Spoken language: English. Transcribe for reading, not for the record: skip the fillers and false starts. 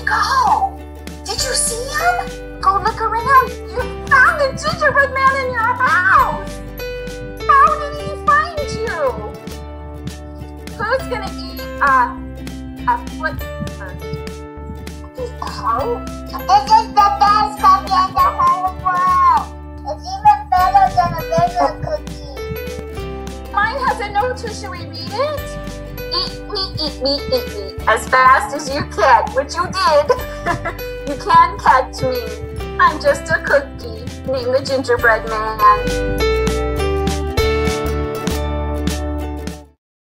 he go? Did you see him? Go look around. You found the gingerbread man in your house. How did he find you? Who's gonna eat a foot first? Oh, this is the best cookie in the whole world. It's even better than a regular cookie. Mine has a note too. Should we read it? Eat me, eat me, eat me as fast as you can, which you did. You can't catch me. I'm just a cookie named the Gingerbread Man.